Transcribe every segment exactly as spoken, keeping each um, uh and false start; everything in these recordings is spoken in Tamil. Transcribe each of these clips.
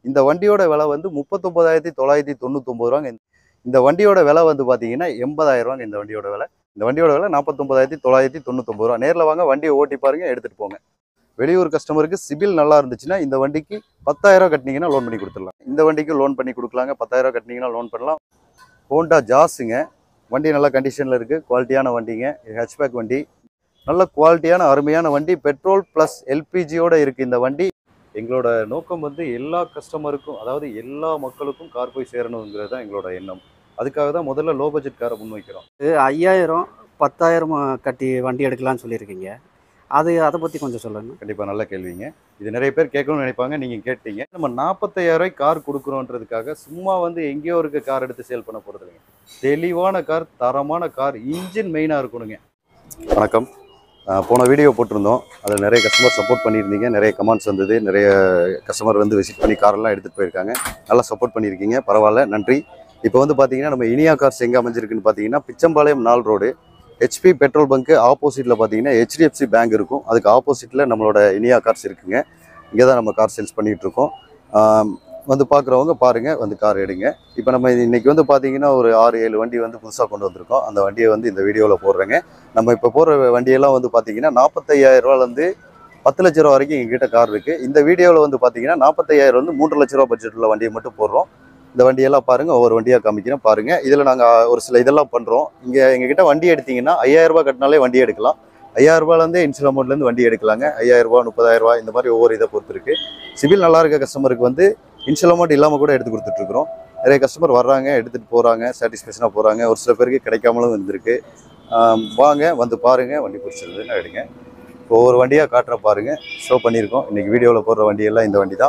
இந்த வண்டியோட விலை வந்து முப்பத்தொன்பதாயிரத்தி தொள்ளாயிரத்தி தொண்ணூத்தொம்பது ரூபாங்க. இந்த வண்டியோட விலை வந்து பார்த்தீங்கன்னா எண்பதாயிரம் ரூபாங்க. இந்த வண்டியோட விலை இந்த வண்டியோட விலை நாற்பத்தொன்பதாயிரத்தி தொள்ளாயிரத்தி தொண்ணூத்தொம்பது ரூபா. நேரில் வாங்க, வண்டியை ஓட்டி பாருங்க, எடுத்துகிட்டு போங்க. வெளியூர் கஸ்டமருக்கு சிபில் நல்லா இருந்துச்சுன்னா இந்த வண்டிக்கு பத்தாயிரம் கட்டினீங்கன்னா லோன் பண்ணி கொடுத்துடலாம். இந்த வண்டிக்கு லோன் பண்ணி கொடுக்கலாங்க. பத்தாயிரம் கட்டினீங்கன்னா லோன் பண்ணலாம். ஹோண்டா ஜாஸுங்க. வண்டி நல்ல கண்டிஷனில் இருக்குது. குவாலிட்டியான வண்டிங்க. ஹேட்ச்பேக் வண்டி, நல்ல குவாலிட்டியான அருமையான வண்டி. பெட்ரோல் ப்ளஸ் எல்பிஜியோடு இருக்குது இந்த வண்டி. எங்களோட நோக்கம் வந்து எல்லா கஸ்டமருக்கும், அதாவது எல்லா மக்களுக்கும் கார் போய் சேரணுங்கிறது தான் எங்களோட எண்ணம். அதுக்காக தான் முதல்ல லோ பட்ஜெட் காரை முன்வைக்கிறோம். ஐயாயிரம் பத்தாயிரம் கட்டி வண்டி எடுக்கலாம்னு சொல்லியிருக்கீங்க. அது அதை பற்றி கொஞ்சம் சொல்லுங்கள். கண்டிப்பாக நல்ல கேள்விங்க. இது நிறைய பேர் கேட்கணும்னு நினைப்பாங்க. நீங்கள் கேட்டீங்க. நம்ம நாற்பத்தையாயிரம் ரூபாய்க்கு கார் கொடுக்குறோன்றதுக்காக சும்மா வந்து எங்கேயோ இருக்க கார் எடுத்து சேல் பண்ண போகிறது இல்லைங்க. தெளிவான கார், தரமான கார், இன்ஜின் மெயினாக இருக்கணுங்க. வணக்கம். போன வீடியோ போட்டிருந்தோம். அதில் நிறைய கஸ்டமர் சப்போர்ட் பண்ணியிருந்தீங்க. நிறைய கமெண்ட்ஸ் வந்தது. நிறைய கஸ்டமர் வந்து விசிட் பண்ணி காரெல்லாம் எடுத்துகிட்டு போயிருக்காங்க. நல்லா சப்போர்ட் பண்ணியிருக்கீங்க. பரவாயில்ல, நன்றி. இப்போ வந்து பார்த்தீங்கன்னா நம்ம இனியா கார்ஸ் எங்கே அமைஞ்சிருக்குன்னு பார்த்தீங்கன்னா பிச்சம்பாளையம் நாலு ரோடு, ஹெச்பி பெட்ரோல் பங்க்கு ஆப்போசிட்டில் பார்த்தீங்கன்னா ஹெச்டிஎஃப்சி பேங்க் இருக்கும். அதுக்கு ஆப்போசிட்டில் நம்மளோட இனியா கார்ஸ் இருக்குங்க. இங்கே தான் நம்ம கார் சேல்ஸ் பண்ணிகிட்ருக்கோம். வந்து பார்க்குறவங்க பாருங்கள், வந்து கார் எடுங்க. இப்போ நம்ம இன்றைக்கி வந்து பார்த்தீங்கன்னா ஒரு ஆறு ஏழு வண்டி வந்து புதுசாக கொண்டு வந்திருக்கோம். அந்த வண்டியை வந்து இந்த வீடியோவில் போடுறேங்க. நம்ம இப்போ போடுற வண்டியெல்லாம் வந்து பார்த்தீங்கன்னா நாற்பத்தையாயிரம் ரூபாலேருந்து பத்து லட்ச ரூபா வரைக்கும் எங்ககிட்ட கார் இருக்குது. இந்த வீடியோவில் வந்து பார்த்தீங்கன்னா நாற்பத்தையாயிரம் வந்து மூன்று லட்ச ரூபா பட்ஜெட் உள்ள வண்டியை மட்டும் போடுறோம். இந்த வண்டியெல்லாம் பாருங்கள், ஒவ்வொரு வண்டியாக காமிக்கிறேன் பாருங்கள். இதில் நாங்கள் ஒரு சில இதெல்லாம் பண்ணுறோம். இங்கே எங்ககிட்ட வண்டி எடுத்திங்கன்னா ஐயாயிரம் ரூபா கட்டினாலே வண்டி எடுக்கலாம். ஐயாயிரம் ரூபாயிலேருந்து இன்சூரன்ஸ் அமௌண்ட்லேருந்து வண்டி எடுக்கலாங்க. ஐயாயிரம் ரூபா, முப்பதாயிரம் ரூபா, இந்த மாதிரி ஒவ்வொரு இதை பொறுத்து இருக்குது. சிவில் நல்லா இருக்க கஸ்டமருக்கு வந்து இன்சூரன்ஸ் அமௌண்ட் இல்லாமல் கூட எடுத்து கொடுத்துட்ருக்குறோம். நிறைய கஸ்டமர் வர்றாங்க, எடுத்துகிட்டு போகிறாங்க, சாட்டிஸ்ஃபேக்ஷனாக போகிறாங்க. ஒரு சில பேருக்கு கிடைக்காமலும் இருந்திருக்கு. வாங்க, வந்து பாருங்கள், வண்டி பிடிச்சிருந்ததுன்னு எடுங்க. ஒவ்வொரு வண்டியாக காட்டுற பாருங்கள், ஷோ பண்ணியிருக்கோம். இன்றைக்கி வீடியோவில் போடுற வண்டியெல்லாம் இந்த வண்டி தான்.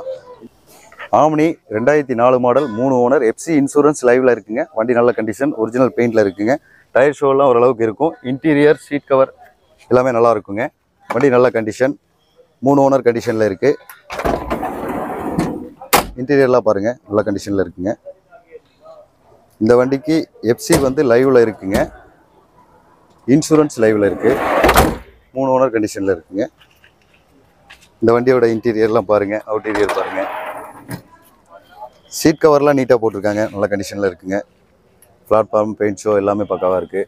ஆம்னி ரெண்டாயிரத்தி நாலு மாடல், மூணு ஓனர், எஃப்சி இன்சூரன்ஸ் லைவில் இருக்குங்க. வண்டி நல்ல கண்டிஷன், ஒரிஜினல் பெயிண்டில் இருக்குங்க. டயர் ஷோலாம் ஓரளவுக்கு இருக்கும். இன்டீரியர், சீட் கவர் எல்லாமே நல்லா இருக்குங்க. வண்டி நல்ல கண்டிஷன், மூணு ஓனர் கண்டிஷனில் இருக்குது. இன்டீரியர்லாம் பாருங்கள், நல்ல கண்டிஷனில் இருக்குங்க. இந்த வண்டிக்கு எஃப்சி வந்து லைவில் இருக்குங்க. இன்சூரன்ஸ் லைவில் இருக்குது. மூணு ஓனர் கண்டிஷனில் இருக்குங்க. இந்த வண்டியோட இன்டீரியர்லாம் பாருங்கள், அவுட்டீரியர் பாருங்கள். சீட் கவர்லாம் நீட்டாக போட்டிருக்காங்க, நல்ல கண்டிஷனில் இருக்குங்க. பிளாட்ஃபார்ம், பெயிண்ட் ஷோ எல்லாமே பக்காவாக இருக்குது.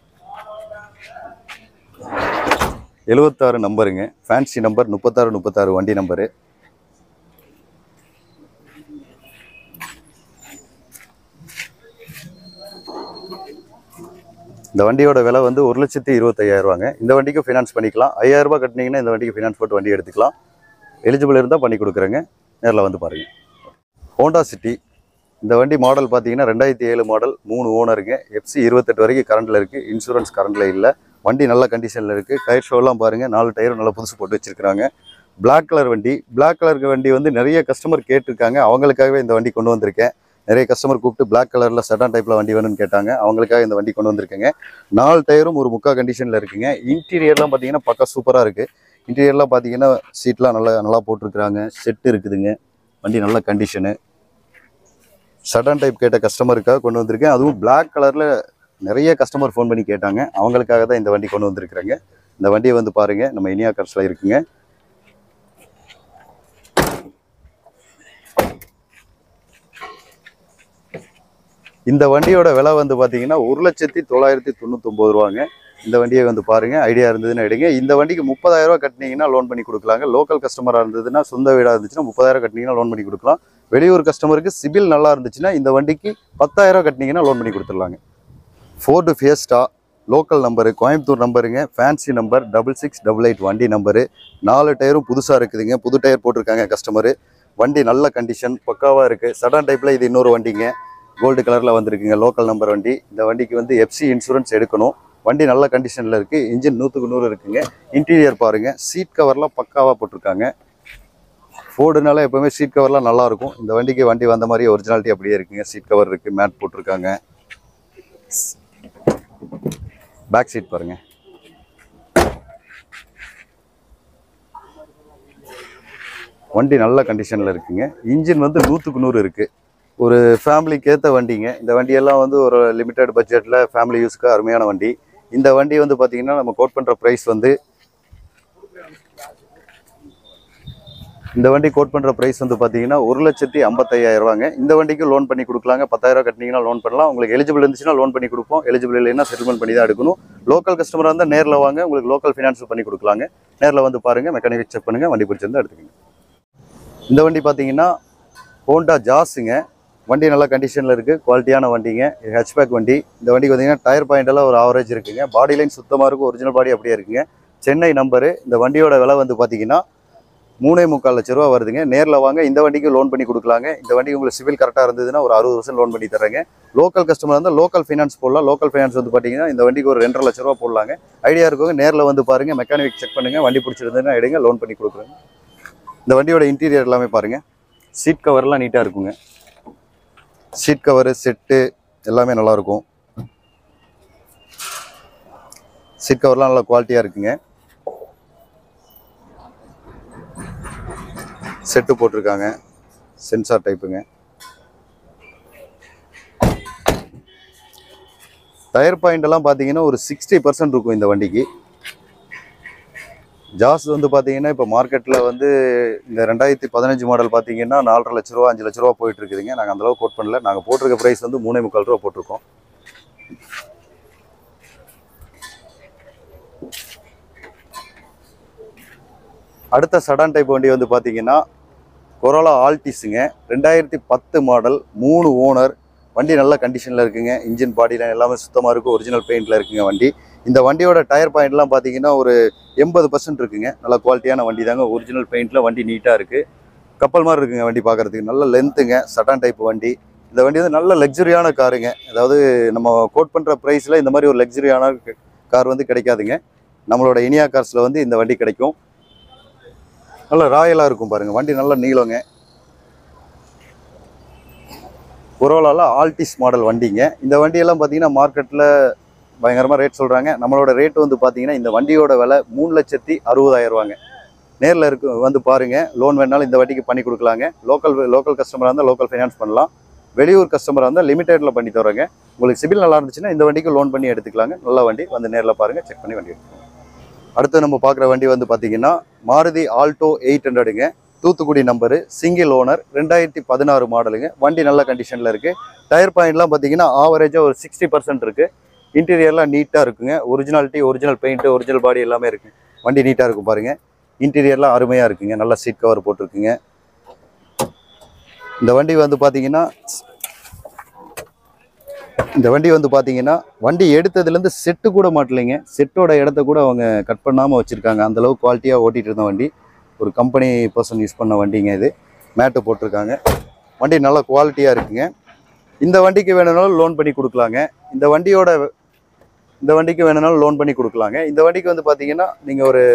எழுபத்தாறு நம்பருங்க, ஃபேன்சி நம்பர், முப்பத்தாறு முப்பத்தாறு வண்டி நம்பரு. இந்த வண்டியோட விலை வந்து ஒரு லட்சத்தி இருபத்தையாயிரம் ரூபாங்க. இந்த வண்டிக்கு ஃபினான்ஸ் பண்ணிக்கலாம். ஐயாயிரம் ரூபாய் கட்டினீங்கன்னா இந்த வண்டிக்கு ஃபினான்ஸ் போட்டு வண்டி எடுத்துக்கலாம். எலிஜிபிள் இருந்தால் பண்ணி கொடுக்குறேங்க. நேரில் வந்து பாருங்கள். Honda City. இந்த வண்டி மாடல் பார்த்தீங்கன்னா ரெண்டாயிரத்தி ஏழு மாடல், மூணு ஓனருங்க. எஃப்சி இருபத்தெட்டு வரைக்கும் கரண்டில் இருக்குது. இன்சூரன்ஸ் கரண்டில் இல்லை. வண்டி நல்ல கண்டிஷனில் இருக்குது. டயர் ஷோலாம் பாருங்கள், நாலு டயரும் நல்லா புதுசு போட்டு வச்சுருக்காங்க. பிளாக் கலர் வண்டி. பிளாக் கலர் வண்டி வந்து நிறைய கஸ்டமர் கேட்டிருக்காங்க. அவங்களுக்காகவே இந்த வண்டி கொண்டு வந்திருக்கேன். நிறைய கஸ்டமர் கூப்பிட்டு பிளாக் கலரில் செடான் டைப்பில் வண்டி வேணும்னு கேட்டாங்க. அவங்களுக்காக இந்த வண்டி கொண்டு வந்திருக்கேங்க. நாலு டயரும் ஒரு முக்கா கண்டிஷனில் இருக்குங்க. இன்டீரியர்லாம் பார்த்தீங்கன்னா பக்கா சூப்பராக இருக்குது. இன்டீரியர்லாம் பார்த்தீங்கன்னா சீட்லாம் நல்லா நல்லா போட்டிருக்கிறாங்க. செட்டு இருக்குதுங்க. வண்டி நல்ல கண்டிஷனு. சடன் டைப் கேட்ட கஸ்டமருக்காக கொண்டு வந்திருக்கேன். அதுவும் பிளாக் கலரில் நிறைய கஸ்டமர் ஃபோன் பண்ணி கேட்டாங்க. அவங்களுக்காக தான் இந்த வண்டி கொண்டு வந்திருக்கிறேங்க. இந்த வண்டியை வந்து பாருங்கள், நம்ம இனியா கார்ஸில் இருக்குங்க. இந்த வண்டியோட விலை வந்து பார்த்தீங்கன்னா ஒரு லட்சத்தி தொள்ளாயிரத்தி தொண்ணூத்தொம்பது ரூபாங்க. இந்த வண்டியை வந்து பாருங்கள், ஐடியா இருந்ததுன்னு எடுங்க. இந்த வண்டிக்கு முப்பதாயிரம் ரூபா கட்டினீங்கன்னா லோன் பண்ணி கொடுக்கலாங்க. லோக்கல் கஸ்டமராக இருந்ததுன்னா, சொந்த வீடாக இருந்துச்சுன்னா முப்பதாயிரம் கட்டினீங்கன்னா லோன் பண்ணி கொடுக்கலாம். வெளியூர் கஸ்டமருக்கு சிபில் நல்லா இருந்துச்சுன்னா இந்த வண்டிக்கு பத்தாயிரம் கட்டினீங்கன்னா லோன் பண்ணி கொடுத்துடலாங்க. Ford Fiesta, local number, Coimbatore நம்பருங்க. Fancy number double six double eight வண்டி நம்பரு. நாலு டயரும் புதுசாக இருக்குதுங்க. புது டயர் போட்டிருக்காங்க கஸ்டமரு. வண்டி நல்ல கண்டிஷன், பக்காவாக இருக்குது. சடான் டைப்பில் இது இன்னொரு வண்டிங்க. கோல்டு கலரில் வந்திருக்குங்க. லோக்கல் நம்பர் வண்டி. இந்த வண்டிக்கு வந்து எஃப்சி இன்சூரன்ஸ் எடுக்கணும். வண்டி நல்ல கண்டிஷனில் இருக்குது. இன்ஜின் நூற்றுக்கு நூறு இருக்குங்க. இன்டீரியர் பாருங்கள், சீட் கவர்லாம் பக்காவாக போட்டிருக்காங்க. ஃபோர்டுனால எப்போவுமே சீட் கவர்லாம் நல்லாயிருக்கும். இந்த வண்டிக்கு வண்டி வந்த மாதிரி ஒரிஜினாலிட்டி அப்படியே இருக்குங்க. சீட் கவர் இருக்குது, மேட் போட்டிருக்காங்க. பேக் சீட் பாருங்கள். வண்டி நல்ல கண்டிஷனில் இருக்குங்க. இன்ஜின் வந்து நூற்றுக்கு நூறு இருக்குது. ஒரு ஃபேமிலிக்கு ஏற்ற வண்டிங்க. இந்த வண்டியெல்லாம் வந்து ஒரு லிமிட்டட் பட்ஜெட்டில் ஃபேமிலி யூஸ்க்கு அருமையான வண்டி. இந்த வண்டி வந்து பார்த்திங்கன்னா நம்ம கோட் பண்ணுற ப்ரைஸ் வந்து இந்த வண்டி கோட் பண்ணுற ப்ரைஸ் வந்து பார்த்தீங்கன்னா ஒரு லட்சத்தி ஐம்பத்தையாயிரம் ரூபாங்க. இந்த வண்டிக்கு லோன் பண்ணி கொடுக்கலாங்க. பத்தாயிரம் கட்டினீங்கன்னா லோன் பண்ணலாம். உங்களுக்கு எலிஜிபிள் இருந்துச்சுன்னா லோன் பண்ணி கொடுப்போம். எலிஜிபிள் இல்லைன்னா செட்டில்மெண்ட் பண்ணி தான் எடுக்கணும். லோக்கல் கஸ்டமராக இருந்தால் நேரில் வாங்க, உங்களுக்கு லோக்கல் ஃபினான்ஸ் பண்ணி கொடுக்கலாங்க. நேரில் வந்து பாருங்கள், மெக்கானிக் செக் பண்ணுங்கள், வண்டி பிடிச்சிருந்தா எடுத்துக்கோங்க. இந்த வண்டி பார்த்தீங்கன்னா ஹோண்டா ஜாஸுங்க. வண்டி நல்ல கண்டிஷனில் இருக்குது, குவாலிட்டியான வண்டிங்க. ஹெச்பேக் வண்டி. இந்த வண்டிக்கு பார்த்தீங்கன்னா டயர் பாயிண்ட் எல்லாம் ஒரு ஆவரேஜ் இருக்குங்க. பாடி லைன் சுத்தமாக இருக்கும், ஒரிஜினல் பாடி அப்படியே இருக்குங்க. சென்னை நம்பரு. இந்த வண்டியோட விலை வந்து பார்த்தீங்கன்னா மூணே முக்கால் லட்ச ரூபா வருதுங்க. நேரில் வாங்க, இந்த வண்டிக்கு லோன் பண்ணி கொடுக்கலாங்க. இந்த வண்டிக்கு உங்களுக்கு சிவில் கரெக்டாக இருந்ததுன்னா ஒரு அறுபது பர்சன்ட் லோன் பண்ணி தரேங்க. லோக்கல் கஸ்டமர் இருந்தால் லோக்கல் ஃபைனான்ஸ் போடலாம். லோக்கல் ஃபைனான்ஸ் வந்து பார்த்தீங்கன்னா இந்த வண்டிக்கு ஒரு ரெண்டரை லட்ச ரூபா போடலாங்க. ஐடியா இருக்கவங்க நேரில் வந்து பாருங்கள், மெக்கானிக் செக் பண்ணுங்கள், வண்டி பிடிச்சிருந்ததுன்னா எடுங்க, லோன் பண்ணி கொடுக்குறேங்க. இந்த வண்டியோட இன்டீரியர் எல்லாமே பாருங்கள். சீட் கவர்லாம் நீட்டாக இருக்குங்க. சீட் கவரு செட்டு எல்லாமே நல்லாயிருக்கும். சீட் கவர்லாம் நல்லா குவாலிட்டியாக இருக்குங்க. செட்டு போட்டிருக்காங்க, சென்சார் டைப்புங்க. டயர் பாயிண்ட் எல்லாம் பார்த்தீங்கன்னா ஒரு சிக்ஸ்டி பர்சன்ட் இருக்கும் இந்த வண்டிக்கு. ஜாஸ் வந்து பார்த்தீங்கன்னா இப்போ மார்க்கெட்டில் வந்து இந்த ரெண்டாயிரத்தி பதினஞ்சு மாடல் பார்த்தீங்கன்னா நாலரை லட்ச ரூபா அஞ்சு லட்ச ரூபா போயிட்டு இருக்குதுங்க. நாங்கள் அந்தளவு கோட் பண்ணல. நாங்கள் போட்டிருக்க ப்ரைஸ் வந்து மூணே முக்கால் ரூபா போட்டிருக்கோம். அடுத்த சடான் டைப் வண்டி வந்து பார்த்தீங்கன்னா கொரோலா ஆல்டிஸுங்க. ரெண்டாயிரத்தி பத்து மாடல், மூணு ஓனர். வண்டி நல்ல கண்டிஷனில் இருக்குங்க. இன்ஜின் பாடிலாம் எல்லாமே சுத்தமாக இருக்கும், ஒரிஜினல் பெயிண்டில் இருக்குங்க வண்டி. இந்த வண்டியோட டயர் பாயிண்ட்லாம் பார்த்தீங்கன்னா ஒரு எண்பது பர்சன்ட் இருக்குங்க. நல்ல குவாலிட்டியான வண்டி தாங்க. ஒரிஜினல் பெயிண்டில் வண்டி நீட்டாக இருக்குது. கப்பல் மாதிரி இருக்குங்க வண்டி பார்க்குறதுக்கு. நல்ல லென்த்துங்க. சடான் டைப் வண்டி. இந்த வண்டி வந்து நல்ல லக்ஸரியான காருங்க. அதாவது நம்ம கோட் பண்ணுற ப்ரைஸில் இந்த மாதிரி ஒரு லக்ஸரியான கார் வந்து கிடைக்காதுங்க. நம்மளோட இனியா கார்ஸில் வந்து இந்த வண்டி கிடைக்கும். நல்ல ராயலாக இருக்கும் பாருங்கள். வண்டி நல்ல நீளங்க. கொரோலாவில் ஆல்டிஸ் மாடல் வண்டிங்க. இந்த வண்டியெல்லாம் பார்த்தீங்கன்னா மார்க்கெட்டில் பயங்கரமாக ரேட் சொல்கிறாங்க. நம்மளோட ரேட் வந்து பார்த்தீங்கன்னா இந்த வண்டியோட விலை மூணு லட்சத்தி அறுபதாயிரம் ரூபாங்க. நேரில் இருக்கு வந்து பாருங்கள். லோன் வேணாலும் இந்த வண்டிக்கு பண்ணி கொடுக்கலாங்க. லோக்கல் லோக்கல் கஸ்டமராக இருந்தால் லோக்கல் ஃபைனான்ஸ் பண்ணலாம். வெளியூர் கஸ்டமராக இருந்தால் லிமிடெட்டில் பண்ணி தரோங்க. உங்களுக்கு சிபில் நல்லா இருந்துச்சுன்னா இந்த வண்டிக்கு லோன் பண்ணி எடுத்துக்கலாங்க. நல்ல வண்டி. வந்து நேரில் பாருங்கள், செக் பண்ணி வண்டி எடுத்துக்கோங்க. அடுத்து நம்ம பார்க்குற வண்டி வந்து பார்த்தீங்கன்னா மாருதி ஆல்டோ எயிட் ஹண்ட்ரடுங்க. தூத்துக்குடி நம்பரு, சிங்கிள் ஓனர், ரெண்டாயிரத்தி பதினாறு மாடலுங்க. வண்டி நல்ல கண்டிஷனில் இருக்குது. டயர் பாயிண்ட்லாம் பார்த்தீங்கன்னா ஆவரேஜாக ஒரு சிக்ஸ்டி பர்சன்ட் இருக்குது. இன்டீரியர்லாம் நீட்டாக இருக்குங்க. Originality, original paint, original body எல்லாமே இருக்குது. வண்டி நீட்டாக இருக்கும் பாருங்கள். இன்டீரியர்லாம் அருமையாக இருக்குங்க. நல்ல சீட் கவர் போட்டிருக்குங்க. இந்த வண்டி வந்து பார்த்தீங்கன்னா இந்த வண்டி வந்து பார்த்தீங்கன்னா வண்டி எடுத்ததுலேருந்து செட்டு கூட மாட்டலைங்க. செட்டோட இடத்த கூட அவங்க கட் பண்ணாமல் வச்சுருக்காங்க. அந்தளவு குவாலிட்டியாக ஓட்டிகிட்டு இருந்த வண்டி. ஒரு கம்பெனி பர்சன் யூஸ் பண்ண வண்டிங்க இது. மேட்டு போட்டிருக்காங்க. வண்டி நல்ல குவாலிட்டியாக இருக்குங்க. இந்த வண்டிக்கு வேணும்னாலும் லோன் பண்ணி கொடுக்கலாங்க. இந்த வண்டியோட இந்த வண்டிக்கு வேணும்னாலும் லோன் பண்ணி கொடுக்கலாங்க. இந்த வண்டிக்கு வந்து பார்த்தீங்கன்னா நீங்கள் ஒரு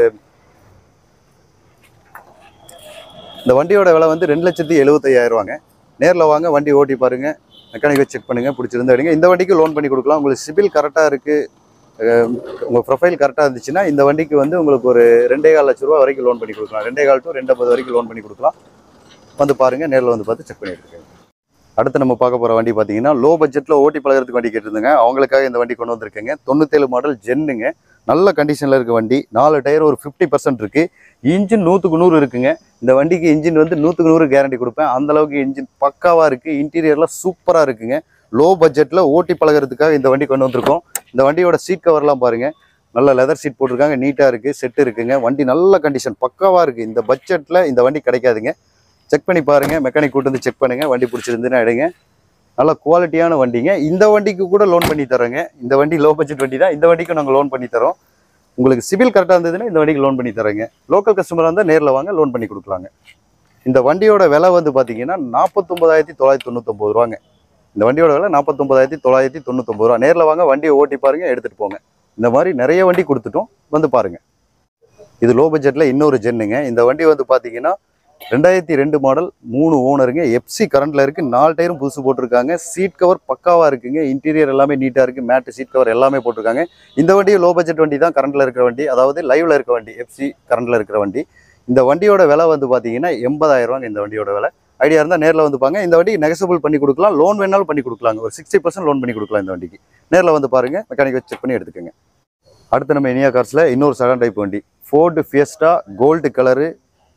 இந்த வண்டியோட விலை வந்து ரெண்டு லட்சத்தி எழுபத்தையாயிரம் ரூபாங்க. நேரில் வாங்க, வண்டி ஓட்டி பாருங்கள், மெக்கானிக்கை செக் பண்ணுங்கள், பிடிச்சிருந்தா எடுங்க. இந்த வண்டிக்கு லோன் பண்ணி கொடுக்கலாம். உங்களுக்கு சிபில் கரெக்டாக இருக்குது, உங்கள் ப்ரொஃபைல் கரெக்டாக இருந்துச்சுன்னா இந்த வண்டிக்கு வந்து உங்களுக்கு ஒரு ரெண்டே கால் லட்ச ரூபா வரைக்கும் லோன் பண்ணி கொடுக்கலாம். ரெண்டே கால் டு ரெண்டு ஐம்பது வரைக்கும் லோன் பண்ணி கொடுக்கலாம். வந்து பாருங்கள், நேரில் வந்து பார்த்து செக் பண்ணி எடுத்துக்கோங்க. அடுத்து நம்ம பார்க்க போகிற வண்டி பார்த்தீங்கன்னா லோ பட்ஜெட்டில் ஓட்டி பழகிறதுக்கு வண்டி கேட்டிருந்தேங்க. அவங்களுக்காக இந்த வண்டி கொண்டு வந்திருக்கேங்க. தொண்ணூத்தேழு மாடல் ஜென்னுங்க. நல்ல கண்டிஷனில் இருக்க வண்டி. நாலு டயர் ஒரு ஃபிஃப்டி பர்சன்ட் இருக்குது. இன்ஜின் நூற்றுக்கு நூறு இருக்குங்க. இந்த வண்டிக்கு இன்ஜின் வந்து நூற்றுக்கு நூறு கேரண்டி கொடுப்பேன். அந்தளவுக்கு இன்ஜின் பக்காவாக இருக்குது. இன்டீரியர்லாம் சூப்பராக இருக்குங்க. லோ பட்ஜெட்டில் ஓட்டி பழகிறதுக்காக இந்த வண்டி கொண்டு வந்திருக்கோம். இந்த வண்டியோட சீட் கவர்லாம் பாருங்கள். நல்ல லெதர் சீட் போட்டிருக்காங்க. நீட்டாக இருக்குது. செட்டு இருக்குங்க. வண்டி நல்ல கண்டிஷன் பக்காவாக இருக்குது. இந்த பட்ஜெட்டில் இந்த வண்டி கிடைக்காதுங்க. செக் பண்ணி பாருங்கள், மெக்கானிக் கூட்டு வந்து செக் பண்ணுங்கள். வண்டி பிடிச்சிருந்துன்னா எடுங்க. நல்ல குவாலிட்டியான வண்டிங்க. இந்த வண்டிக்கு கூட லோன் பண்ணி தரோங்க. இந்த வண்டி லோ பட்ஜெட் வண்டி தான். இந்த வண்டிக்கு நாங்கள் லோன் பண்ணி தரோம். உங்களுக்கு சிபில் கரெக்டாக இருந்ததுன்னா இந்த வண்டிக்கு லோன் பண்ணி தரேங்க. லோக்கல் கஸ்டமராக இருந்தால் நேரில் வாங்க, லோன் பண்ணி கொடுக்கலாங்க. இந்த வண்டியோட விலை வந்து பார்த்தீங்கன்னா நாற்பத்தொம்பதாயிரத்தி தொள்ளாயிரத்தி தொண்ணூத்தொம்பது ரூபாங்க. இந்த வண்டியோட விலை நாற்பத்தொம்பதாயிரத்தி தொள்ளாயிரத்தி தொண்ணூத்தொம்பது ரூபா. நேரில் வாங்க, வண்டியை ஓட்டி பாருங்கள், எடுத்துகிட்டு போங்க. இந்த மாதிரி நிறைய வண்டி கொடுத்துட்டோம், வந்து பாருங்கள். இது லோ பட்ஜெட்டில் இன்னொரு ஜென்னுங்க. இந்த வண்டி வந்து பார்த்தீங்கன்னா ரெண்டாயிரத்தி ரெண்டு மாடல், மூணு ஓனருங்க. எஃப்சி கரண்டில் இருக்குது. நாலு டயரும் புதுசு போட்டிருக்காங்க. சீட் கவர் பக்காவாக இருக்குங்க. இன்டீரியர் எல்லாமே நீட்டாக இருக்குது. மேட்டு சீட் கவர் எல்லாமே போட்டிருக்காங்க. இந்த வண்டியும் லோ பட்ஜெட் வண்டி தான். கரண்டில் இருக்கிற வண்டி, அதாவது லைவில் இருக்க வண்டி, எஃப்சி கரண்டில் இருக்கிற வண்டி. இந்த வண்டியோட விலை வந்து பார்த்தீங்கன்னா எண்பதாயிரம் ரூபாங்க. இந்த வண்டியோட விலை ஐடியா இருந்தால் நேரில் வந்து பாருங்க. இந்த வண்டி நெகசபிள் பண்ணி கொடுக்கலாம். லோன் வேணாலும் பண்ணி கொடுக்கலாங்க. ஒரு சிக்ஸ்டி பர்சன்ட் லோன் பண்ணி கொடுக்கலாம். இந்த வண்டிக்கு நேரில் வந்து பாருங்கள், மெக்கானிக் வச்சு செக் பண்ணி எடுத்துக்கோங்க. அடுத்து நம்ம இனியா கார்ஸில் இன்னொரு செகண்ட் டைப் வண்டி, Ford Fiesta gold colour,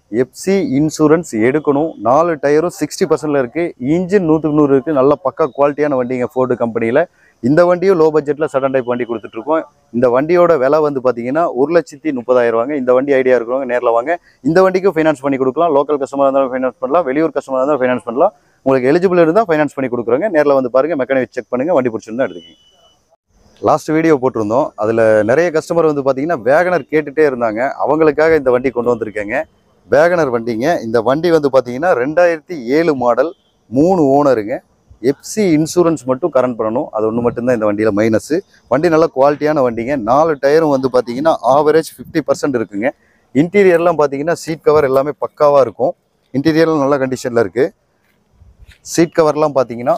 FC insurance எடுக்கணும். நாலு டயரும் சிக்ஸ்டி பர்சன்ட்ல இருக்குது. இன்ஜின் நூற்றுக்கு நூறு இருக்குது. நல்ல பக்கா குவாலிட்டியான வண்டிங்க ஃபோர்டு கம்பெனியில். இந்த வண்டியும் லோ பட்ஜெட்டில் சடன் டைப் வண்டி கொடுத்துட்ருக்கோம். இந்த வண்டியோட விலை வந்து பார்த்தீங்கன்னா ஒரு லட்சத்தி முப்பதாயிரம் வாங்க. இந்த வண்டி ஐடியா இருக்கிறவங்க நேரில் வாங்க. இந்த வண்டிக்கும் ஃபைனான்ஸ் பண்ணி கொடுக்கலாம். லோக்கல் கஸ்டமராக இருந்தாலும் ஃபைனான்ஸ் பண்ணலாம், வெளியூர் கஸ்டமராக இருந்தாலும் ஃபைனான்ஸ் பண்ணலாம். உங்களுக்கு எலிஜிபிள் இருந்தால் ஃபைனான்ஸ் பண்ணி கொடுக்குறோங்க. நேரில் வந்து பாருங்கள், மெக்கானிக் செக் பண்ணுங்கள், வண்டி பிடிச்சிருந்தா எடுத்துக்கிங்க. லாஸ்ட் வீடியோ போட்டிருந்தோம். அதில் நிறைய கஸ்டமர் வந்து பார்த்தீங்கன்னா வேகனர் கேட்டுகிட்டே இருந்தாங்க. அவங்களுக்காக இந்த வண்டி கொண்டு வந்திருக்கேங்க. வேகனர் வண்டிங்க. இந்த வண்டி வந்து பார்த்தீங்கன்னா ரெண்டாயிரத்தி ஏழு மாடல், மூணு ஓனருங்க. எஃப்சி இன்சூரன்ஸ் மட்டும் கரண்ட் பண்ணணும். அது ஒன்று மட்டும்தான் இந்த வண்டியில் மைனஸு. வண்டி நல்ல குவாலிட்டியான வண்டிங்க. நாலு டயரும் வந்து பார்த்தீங்கன்னா ஆவரேஜ் ஃபிஃப்டி பர்சன்ட் இருக்குங்க. இன்டீரியர்லாம் பார்த்தீங்கன்னா சீட் கவர் எல்லாமே பக்காவாக இருக்கும். இன்டீரியர்லாம் நல்ல கண்டிஷனில் இருக்குது. சீட் கவர்லாம் பார்த்தீங்கன்னா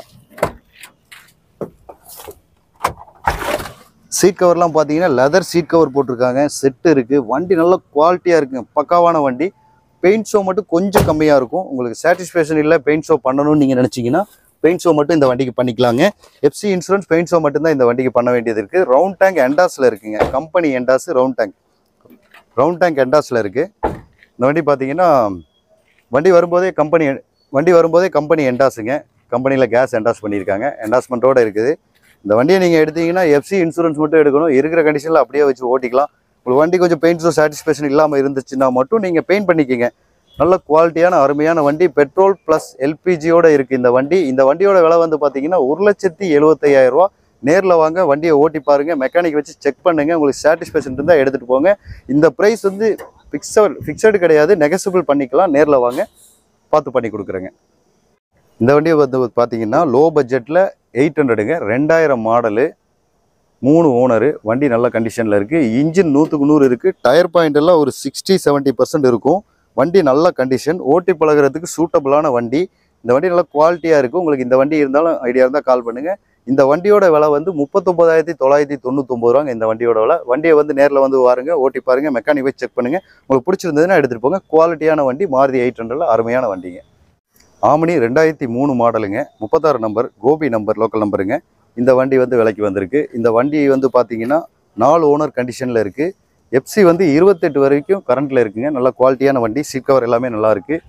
சீட் கவர்லாம் பார்த்தீங்கன்னா லெதர் சீட் கவர் போட்டிருக்காங்க. செட்டு இருக்குது. வண்டி நல்ல குவாலிட்டியாக இருக்குங்க. பக்காவான வண்டி. பெயிண்ட் ஷோ மட்டும் கொஞ்சம் கம்மியாக இருக்கும். உங்களுக்கு சாட்டிஸ்ஃபேக்ஷன் இல்லை பெயிண்ட் ஷோ பண்ணணும்னு நீங்கள் நினச்சிங்கன்னா பெயிண்ட் ஷோ மட்டும் இந்த வண்டிக்கு பண்ணிக்கலாங்க. எஃப்சி இன்சூரன்ஸ் பெயிண்ட் ஷோ மட்டும்தான் இந்த வண்டிக்கு பண்ண வேண்டியது இருக்குது. ரவுண்ட் டேங்க் எண்டாஸில் இருக்குங்க. கம்பெனி எண்டாஸ் ரவுண்ட் டேங்க் ரவுண்ட் டேங்க் எண்டாஸில் இருக்குது. இந்த வண்டி பார்த்தீங்கன்னா வண்டி வரும்போதே கம்பெனி வண்டி வரும்போதே கம்பெனி எண்டாஸுங்க. கம்பெனியில் கேஸ் எண்டாஸ் பண்ணியிருக்காங்க. எண்டாஸ்மெண்ட்டோடு இருக்குது. இந்த வண்டியை நீங்கள் எடுத்தீங்கன்னா எஃப்சி இன்சூரன்ஸ் மட்டும் எடுக்கணும். இருக்கிற கண்டிஷனில் அப்படியே வச்சு ஓட்டிக்கலாம். உங்களுக்கு வண்டி கொஞ்சம் பெயிண்ட் ஷோ சாட்டிஸ்ஃபேக்ஷன் இல்லாமல் இருந்துச்சுன்னா மட்டும் நீங்கள் பெயிண்ட் பண்ணிக்கிங்க. நல்ல குவாலிட்டியான அருமையான வண்டி. பெட்ரோல் ப்ளஸ் எல்பிஜியோட இருக்குது இந்த வண்டி. இந்த வண்டியோட விலை வந்து பார்த்தீங்கன்னா ஒரு லட்சத்தி எழுபத்தையாயிரம் ரூபா. நேரில் வாங்க, வண்டியை ஓட்டி பாருங்கள், மெக்கானிக் வச்சு செக் பண்ணுங்கள். உங்களுக்கு சாட்டிஸ்ஃபேக்ஷன் இருந்தால் எடுத்துகிட்டு போங்க. இந்த ப்ரைஸ் வந்து ஃபிக்ஸட் ஃபிக்ஸடு கிடையாது, நெகசிபிள் பண்ணிக்கலாம். நேரில் வாங்க, பார்த்து பண்ணி கொடுக்குறேங்க. இந்த வண்டியை வந்து பார்த்தீங்கன்னா லோ பட்ஜெட்டில் எயிட் ஹண்ட்ரடுங்க. ரெண்டாயிரம் மாடலு, மூணு ஓனரு. வண்டி நல்ல கண்டிஷனில் இருக்குது. இன்ஜின் நூற்றுக்கு நூறு இருக்குது. டயர் பாயிண்ட் எல்லாம் ஒரு சிக்ஸ்டி செவன்ட்டி பர்சன்ட் இருக்கும். வண்டி நல்ல கண்டிஷன். ஓட்டி பழகிறதுக்கு சூட்டபுளான வண்டி. இந்த வண்டி நல்ல குவாலிட்டியாக இருக்குது. உங்களுக்கு இந்த வண்டி இருந்தாலும் ஐடியா இருந்தால் கால் பண்ணுங்கள். இந்த வண்டியோட விலை வந்து முப்பத்தொம்பதாயிரத்தி தொள்ளாயிரத்தி தொண்ணூத்தொம்பது ரூபாங்க இந்த வண்டியோட விலை. வண்டியை வந்து நேரில் வந்து பாருங்க, ஓட்டி பாருங்கள், மெக்கானிக் போய் செக் பண்ணுங்கள். உங்களுக்கு பிடிச்சிருந்ததுன்னா எடுத்துகிட்டு போங்க. குவாலிட்டியான வண்டி. மாருதி எயிட் ஹண்ட்ரடில் அருமையான வண்டிங்க. ஆமினி ரெண்டாயிரத்தி மூணு மாடலுங்க. முப்பத்தாறு நம்பர், கோபி நம்பர், லோக்கல் நம்பருங்க. இந்த வண்டி வந்து விலைக்கு வந்திருக்கு. இந்த வண்டி வந்து பார்த்தீங்கன்னா நாலு ஓனர் கண்டிஷனில் இருக்குது. எஃப்சி வந்து இருபத்தெட்டு வரைக்கும் கரண்ட்டில் இருக்குங்க. நல்ல குவாலிட்டியான வண்டி. சீட் கவர் எல்லாமே நல்லா இருக்குது.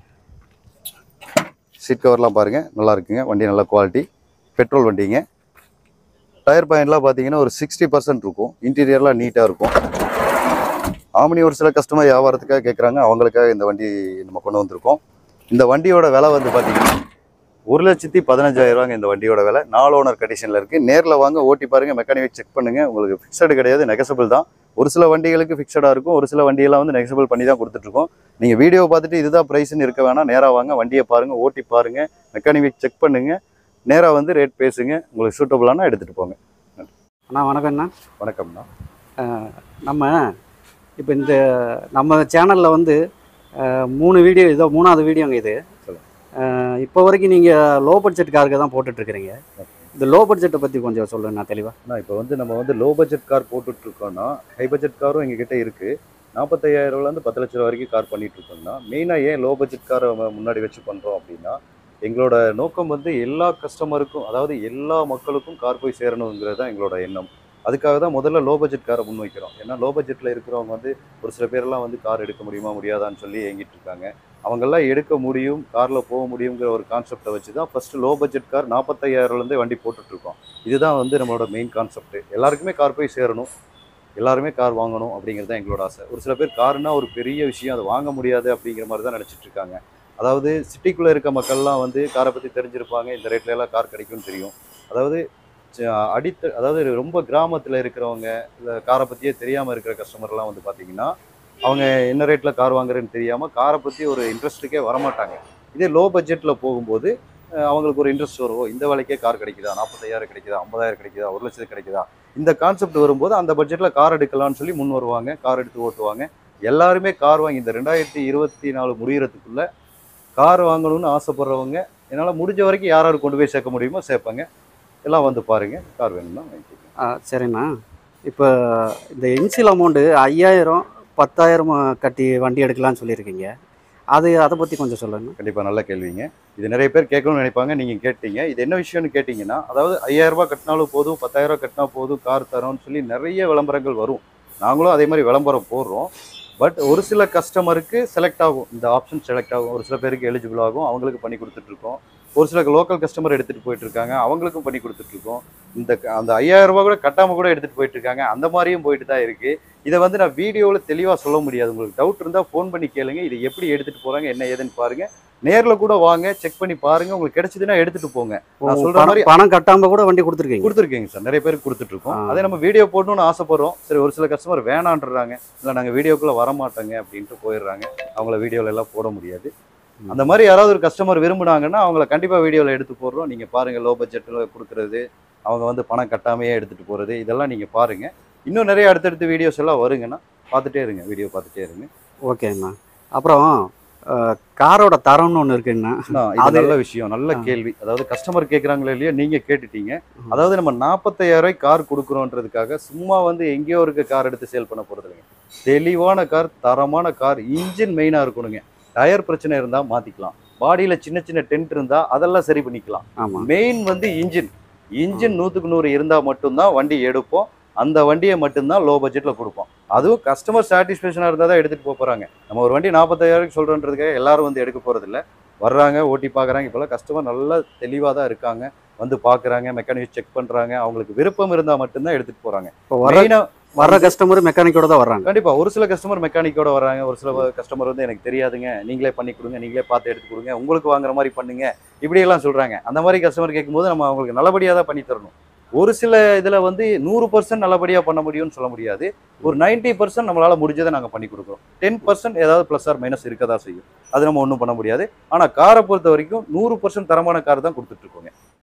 சீட் கவர்லாம் பாருங்கள், நல்லா இருக்குங்க. வண்டி நல்ல குவாலிட்டி. பெட்ரோல் வண்டிங்க. டயர் பாயிண்ட்லாம் பார்த்தீங்கன்னா ஒரு சிக்ஸ்டி பர்சன்ட் இருக்கும். இன்டீரியர்லாம் நீட்டாக இருக்கும். ஆமினி ஒரு சில கஸ்டமர் வியாபாரத்துக்காக கேட்குறாங்க. அவங்களுக்காக இந்த வண்டி நம்ம கொண்டு வந்திருக்கோம். இந்த வண்டியோட விலை வந்து பார்த்தீங்கன்னா ஒரு லட்சத்தி பதினஞ்சாயிரம் ரூபாங்க இந்த வண்டியோட விலை. நாலு ஓனர் கண்டிஷனில் இருக்குது. நேரில் வாங்க, ஓட்டி பாருங்கள், மெக்கானிக் செக் பண்ணுங்கள். உங்களுக்கு ஃபிக்ஸடு கிடையாது, நெகசபிள் தான். ஒரு சில வண்டிகளுக்கு ஃபிக்ஸடாக இருக்கும். ஒரு சில வண்டியெல்லாம் வந்து நெகசபிள் பண்ணி தான் கொடுத்துட்ருக்கோம். நீங்கள் வீடியோ பார்த்துட்டு இதுதான் ப்ரைஸ்ன்னு இருக்க வேணாம். நேராக வாங்க, வண்டியை பாருங்கள், ஓட்டி பாருங்கள், மெக்கானிக் செக் பண்ணுங்கள். நேராக வந்து ரேட் பேசுங்க. உங்களுக்கு சூட்டபுளானா எடுத்துகிட்டு போங்க. அண்ணா வணக்கம்ண்ணா. வணக்கம்ண்ணா. நம்ம இப்போ இந்த நம்ம சேனலில் வந்து மூணு வீடியோ, இதோ மூணாவது வீடியோங்க இது. இப்போ வரைக்கும் நீங்கள் லோ பட்ஜெட் காருக்கு தான் போட்டுட்ருக்கிறீங்க. இந்த லோ பட்ஜெட்டை பற்றி கொஞ்சம் சொல்லுங்கண்ணா தெளிவாக. நான் இப்போ வந்து நம்ம வந்து லோ பட்ஜெட் கார் போட்டுட்ருக்கோன்னா ஹை பட்ஜெட் காரும் எங்ககிட்ட இருக்குது. நாற்பத்தையாயிரரூவாலேருந்து பத்து லட்ச ரூபா வரைக்கும் கார் பண்ணிகிட்ருக்கோம்னா மெயினாக ஏன் லோ பட்ஜெட் காரை முன்னாடி வச்சு பண்ணுறோம் அப்படின்னா, எங்களோட நோக்கம் வந்து எல்லா கஸ்டமருக்கும், அதாவது எல்லா மக்களுக்கும் கார் போய் சேரணுங்கிறது தான் எங்களோட எண்ணம். அதுக்காக தான் முதல்ல லோ பட்ஜெட் காரை முன் வைக்கிறோம். ஏன்னா லோ பட்ஜெட்டில் இருக்கிறவங்க வந்து ஒரு சில பேரெல்லாம் வந்து கார் எடுக்க முடியுமா முடியாதான்னு சொல்லி ஏங்கிட்டு இருக்காங்க. அவங்கெல்லாம் எடுக்க முடியும், காரில் போக முடியுங்கிற ஒரு கான்செப்டை வச்சு தான் ஃபஸ்ட்டு லோ பட்ஜெட் கார் நாற்பத்தையாயிரம்லேருந்தே வண்டி போட்டுட்ருக்கோம். இதுதான் வந்து நம்மளோட மெயின் கான்செப்ட்டு. எல்லாருக்குமே கார் போய் சேரணும், எல்லாருமே கார் வாங்கணும் அப்படிங்கிறது தான் எங்களோட ஆசை. ஒரு சில பேர் காருன்னா ஒரு பெரிய விஷயம், அதை வாங்க முடியாது அப்படிங்கிற மாதிரி தான் நினச்சிட்டு இருக்காங்க. அதாவது சிட்டிக்குள்ளே இருக்க மக்கள்லாம் வந்து காரை பற்றி தெரிஞ்சிருப்பாங்க, இந்த ரேட்ல எல்லாம் கார் கிடைக்கும்னு தெரியும். அதாவது அடித்த அதாவது ரொம்ப கிராமத்தில் இருக்கிறவங்க, இல்லை காரை பற்றியே தெரியாமல் இருக்கிற கஸ்டமர்லாம் வந்து பார்த்திங்கன்னா அவங்க என்ன ரேட்டில் கார் வாங்குறதுன்னு தெரியாமல் காரை பற்றி ஒரு இன்ட்ரெஸ்ட்டுக்கே வரமாட்டாங்க. இதே லோ பட்ஜெட்டில் போகும்போது அவங்களுக்கு ஒரு இன்ட்ரெஸ்ட் வரும். இந்த விலைக்கே கார் கிடைக்குதா, நாற்பத்தையாயிரம் கிடைக்குதா, ஐம்பதாயிரம் கிடைக்குதா, ஒரு லட்சத்துக்கு கிடைக்குதா, இந்த கான்செப்ட் வரும்போது அந்த பட்ஜெட்டில் கார் எடுக்கலாம்னு சொல்லி முன் வருவாங்க, கார் எடுத்து ஓட்டுவாங்க. எல்லாருமே கார் வாங்கி இந்த ரெண்டாயிரத்தி இருபத்தி நாலு முடிகிறதுக்குள்ளே கார் வாங்கணும்னு ஆசைப்படுறவங்க என்னால் முடிஞ்ச வரைக்கும் யார் யார் கொண்டு போய் சேர்க்க முடியுமோ சேர்ப்பாங்க. எல்லாம் வந்து பாருங்கள், கார் வேணும்னா வாங்கிக்கோங்க. ஆ சரிண்ணா. இப்போ இந்த இன்சியல் அமௌண்ட்டு ஐயாயிரம் பத்தாயிரம் கட்டி வண்டி எடுக்கலான்னு சொல்லியிருக்கீங்க. அது அதை பற்றி கொஞ்சம் சொல்லுங்கள். கண்டிப்பாக நல்ல கேள்விங்க. இது நிறைய பேர் கேட்கணும்னு நினைப்பாங்க. நீங்கள் கேட்டீங்க. இது என்ன விஷயம்னு கேட்டிங்கன்னா, அதாவது ஐயாயிரம் ரூபாய் கட்டினாலும் போதும், பத்தாயிரம் ரூபாய் கட்டினா போதும், கார் தரோன்னு சொல்லி நிறைய விளம்பரங்கள் வரும். நாங்களும் அதே மாதிரி விளம்பரம் போடுறோம். பட் ஒரு சில கஸ்டமருக்கு செலக்ட் ஆகும், இந்த ஆப்ஷன் செலக்ட் ஆகும், ஒரு சில பேருக்கு எலிஜிபிள் ஆகும், அவங்களுக்கு பண்ணி கொடுத்துட்ருக்கோம். ஒரு சில லோக்கல் கஸ்டமர் எடுத்துகிட்டு போயிட்டுருக்காங்க, அவங்களுக்கும் பண்ணி கொடுத்துட்ருக்கோம். இந்த அந்த ஐயாயிரம் ரூபா கூட கட்டாமல் கூட எடுத்துகிட்டு போயிட்டுருக்காங்க, அந்த மாதிரியும் போயிட்டு தான் இருக்குது. இதை வந்து நான் வீடியோவில் தெளிவாக சொல்ல முடியாது. உங்களுக்கு டவுட் இருந்தால் ஃபோன் பண்ணி கேளுங்க, இதை எப்படி எடுத்துகிட்டு போகிறாங்க என்ன ஏதுன்னு பாருங்கள். நேரில் கூட வாங்க, செக் பண்ணி பாருங்கள், உங்களுக்கு கிடைச்சதுன்னா எடுத்துகிட்டு போங்க. நான் சொல்கிற மாதிரி பணம் கட்டாமல் கூட வண்டி கொடுத்துருக்கீங்க கொடுத்துருக்கீங்க சார், நிறைய பேருக்கு கொடுத்துட்ருக்கோம். அதே நம்ம வீடியோ போடணும்னு ஆசைப்படுறோம். சரி, ஒரு சில கஸ்டமர் வேணான்றாங்க, இல்லை நாங்கள் வீடியோக்குள்ளே வரமாட்டோங்க அப்படின்ட்டு போயிடுறாங்க. அவங்கள வீடியோவில் எல்லாம் போட முடியாது. அந்த மாதிரி யாராவது ஒரு கஸ்டமர் விரும்புனாங்கன்னா அவங்கள கண்டிப்பாக வீடியோவில் எடுத்து போடுறோம். நீங்கள் பாருங்கள், லோ பட்ஜெட்டில் கொடுக்குறது, அவங்க வந்து பணம் கட்டாமையே எடுத்துகிட்டு போகிறது, இதெல்லாம் நீங்கள் பாருங்கள். இன்னும் நிறைய அடுத்தடுத்த வீடியோஸ் எல்லாம் வருங்கன்னா பார்த்துட்டே இருங்க, வீடியோ பார்த்துட்டே இருங்க. ஓகேண்ணா. அப்புறம் காரோட தரம்னு ஒன்று இருக்குங்கண்ணா, அது நல்ல விஷயம், நல்ல கேள்வி. அதாவது கஸ்டமர் கேட்குறாங்களே இல்லையா, நீங்கள் கேட்டுட்டீங்க. அதாவது நம்ம நாற்பத்தாயிரம் ரூபாய்க்கு கார் கொடுக்குறோன்றதுக்காக சும்மா வந்து எங்கேயோ இருக்க கார் எடுத்து சேல் பண்ண போகிறது இல்லைங்க. தெளிவான கார், தரமான கார், இன்ஜின் மெயினாக இருக்கணுங்க. டயர் பிரச்சனை இருந்தால் மாற்றிக்கலாம், பாடியில் சின்ன சின்ன டென்ட் இருந்தால் அதெல்லாம் சரி பண்ணிக்கலாம். மெயின் வந்து இன்ஜின் இன்ஜின் நூற்றுக்கு நூறு இருந்தால் மட்டும்தான் வண்டி எடுப்போம். அந்த வண்டியை மட்டும்தான் லோ பட்ஜெட்டில் கொடுப்போம். அதுவும் கஸ்டமர் சாட்டிஸ்ஃபேக்ஷனாக இருந்தால் தான் எடுத்துகிட்டு போக போகிறாங்க. நம்ம ஒரு வண்டி நாற்பத்தாயிரம் சொல்கிறன்றதுக்காக எல்லாரும் வந்து எடுக்க போகிறதில்ல. வர்றாங்க, ஓட்டி பார்க்குறாங்க. இப்போல்லாம் கஸ்டமர் நல்லா தெளிவாக தான் இருக்காங்க, வந்து பார்க்குறாங்க, மெக்கானிக் செக் பண்ணுறாங்க. அவங்களுக்கு விருப்பம் இருந்தால் மட்டும்தான் எடுத்துகிட்டு போகிறாங்க. மெயினாக வர்ற கஸ்டமர் மெக்கானிக்கோட தான் வர்றாங்க. கண்டிப்பாக ஒரு சில கஸ்டமர் மெக்கானிக்கோட வர்றாங்க, ஒரு சில கஸ்டமர் வந்து எனக்கு தெரியாதுங்க, நீங்களே பண்ணி கொடுங்க, நீங்களே பார்த்து எடுத்து கொடுங்க, உங்களுக்கு வாங்குற மாதிரி பண்ணுங்க, இப்படியெல்லாம் சொல்கிறாங்க. அந்த மாதிரி கஸ்டமர் கேட்கும்போது நம்ம அவங்களுக்கு நல்லபடியாக தான் பண்ணி தரணும். ஒரு சில இதில் வந்து நூறு பர்சன்ட் நல்லபடியாக பண்ண முடியும்னு சொல்ல முடியாது. ஒரு நைன்ட்டி பர்சன்ட் நம்மளால் முடிஞ்சதை நாங்கள் பண்ணி கொடுக்குறோம். டென் பர்சன்ட் ஏதாவது ப்ளஸ் ஆர் மைனஸ் இருக்க தான் செய்யும், அது நம்ம ஒன்றும் பண்ண முடியாது. ஆனால் காரை பொறுத்த வரைக்கும் நூறு பர்சன்ட் தரமான கார் தான் கொடுத்துட்ருக்கோங்க.